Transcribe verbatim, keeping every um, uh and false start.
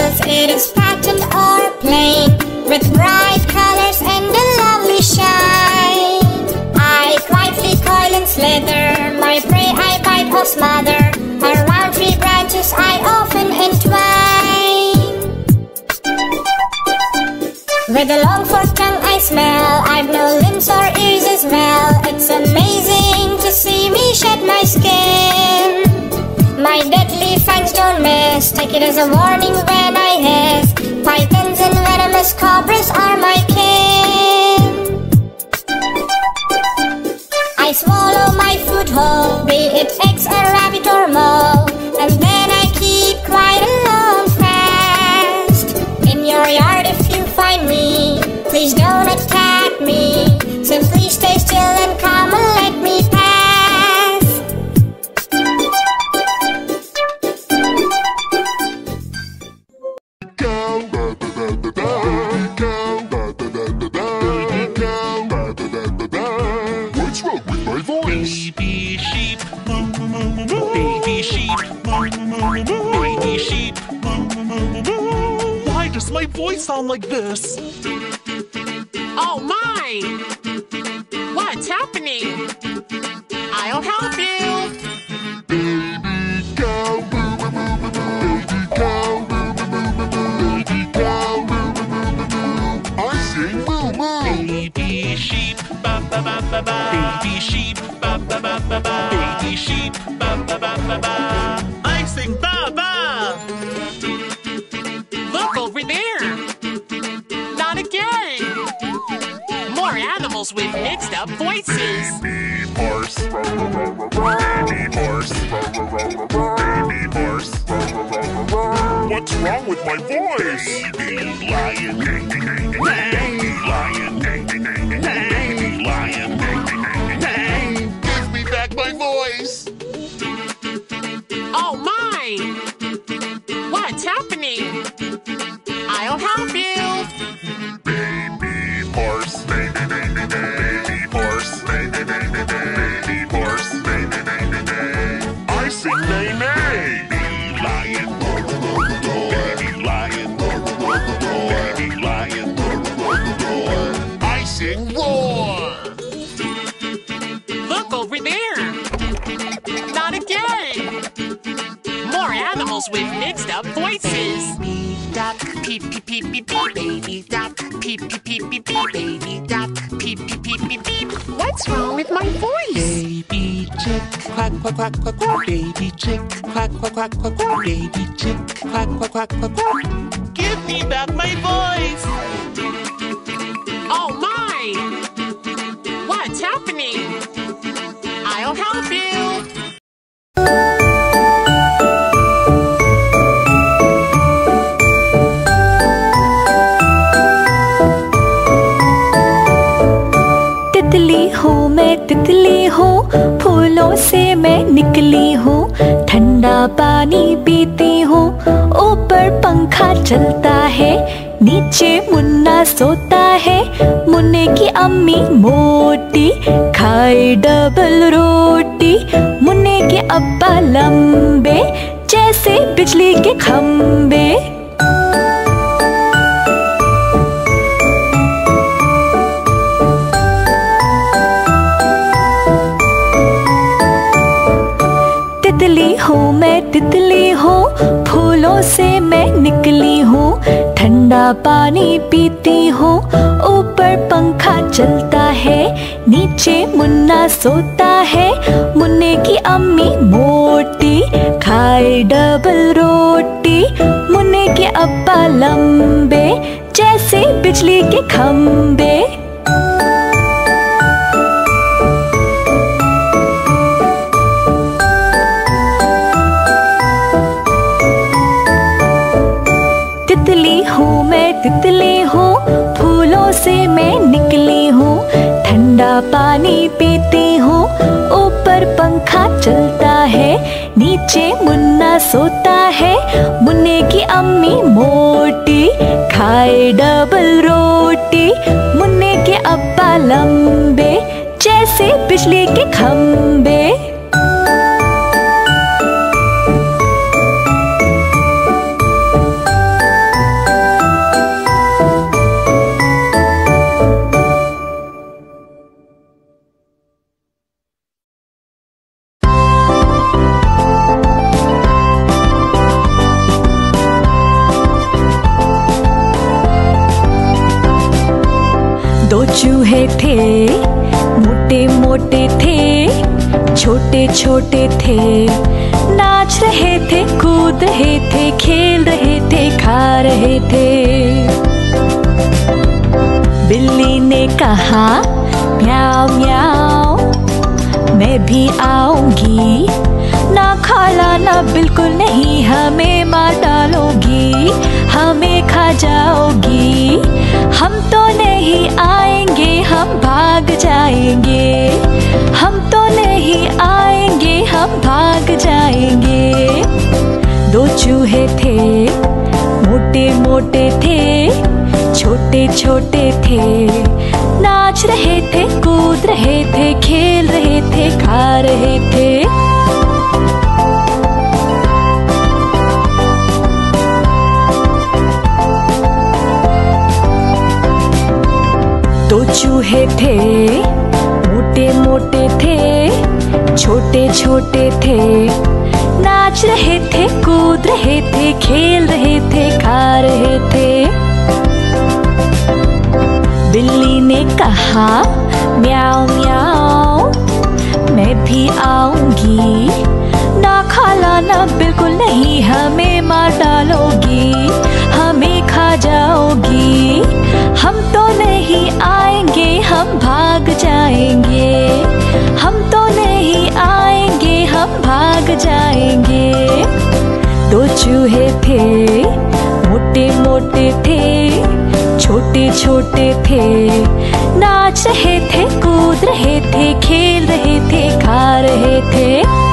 shells, it is patterned or plain, with bright colors and a lovely shine. I quietly coil and slither, my prey I bite or smother. Around tree branches I often entwine. With a long forked tongue I smell, I've no limbs or ears as well. It's amazing to see me shed my skin. My deadly fangs don't miss, take it as a warning when I hiss. Pythons and venomous cobras are my kin. I swallow my food whole, be it eggs, a rabbit or mole, and then I keep quiet and long fast. In your yard if you find me, please don't attack me. Simply stay still and calm and let me pass. What's wrong with my voice? Baby sheep, baby sheep, baby sheep. Why does my voice sound like this? Oh my! What's happening? I'll help you! Baby cow, boo boo boo boo, baby cow, boo boo boo boo, baby cow, boo boo boo boo. I sing boo boo. Baby sheep, ba ba ba ba ba. Baby sheep, ba ba ba ba ba. Baby sheep, ba ba ba ba ba. I sing ba ba. Look over there! Not again! More animals with mixed up voices! Baby horse, baby horse, baby horse. What's wrong with my voice? Baby lion, baby lion, baby lion. Give me back my voice! Oh my! What's happening? I'll help you! Baby horse, baby, baby, baby horse, baby, baby, baby horse, baby, baby, baby. I sing neigh neigh. Baby lion, baby lion, baby lion. I sing roar. Look over there! Not again! More animals with mixed up voices! Baby duck, peep peep peep peep peep. Baby duck, peep peep peep peep peep. Baby duck, peep peep peep peep peep. What's wrong with my voice? Baby chick, quack quack quack quack quack. Baby chick, quack quack quack quack quack. Baby chick, quack quack quack quack quack. Give me back my voice. Oh my! What's happening? I'll help you! तितली हूँ मैं तितली हूँ, फूलों से मैं निकली हूँ, ठंडा पानी पीती हूँ, ऊपर पंखा चलता है, नीचे मुन्ना सोता है, मुन्ने की अम्मी मोटी खाए डबल रोटी, मुन्ने के अब्बा लंबे जैसे बिजली के खंबे। तितली हूँ मैं तितली हूँ, फूलों से मैं निकली हूँ, ठंडा पानी पीती हूँ, ऊपर पंखा चलता है, नीचे मुन्ना सोता है, मुन्ने की अम्मी मोटी खाए डबल रोटी, मुन्ने के अब्बा लंबे जैसे बिजली के खंबे। तितली हूँ मैं तितली हूँ, फूलों से मैं निकली हूँ, ठंडा पानी पीती हूँ, ऊपर पंखा चलता है, नीचे मुन्ना सोता है, मुन्ने की अम्मी मोटी खाए डबल रोटी, मुन्ने के अब्बा लंबे जैसे बिजली के खंबे। चूहे थे, मोटे मोटे थे, छोटे छोटे थे, नाच रहे थे, कूद रहे थे, खेल रहे थे, खा रहे थे। बिल्ली ने कहा म्याऊ म्याऊ, मैं भी आऊंगी, ना खाना बिल्कुल नहीं, हमें मार डालोगी, हमें खा जाओगी। हम तो नहीं आएंगे, हम भाग जाएंगे, हम तो नहीं आएंगे, हम भाग जाएंगे। दो चूहे थे, मोटे मोटे थे, छोटे छोटे थे, नाच रहे थे, कूद रहे थे, खेल रहे थे, खा रहे थे। दो चूहे थे, मोटे मोटे थे, छोटे छोटे थे, नाच रहे थे, कूद रहे थे, खेल रहे थे, खा रहे थे। बिल्ली ने कहा म्याऊ म्याऊ, मैं भी आऊंगी, ना खाना बिल्कुल नहीं, हमें मार डालोगी, हमें खा जाओगी। हम तो नहीं आएंगे, हम भाग जाएंगे, हम तो नहीं आएंगे, हम भाग जाएंगे। दो चूहे थे, मोटे मोटे थे, छोटे छोटे थे, नाच रहे थे, कूद रहे थे, खेल रहे थे, खा रहे थे।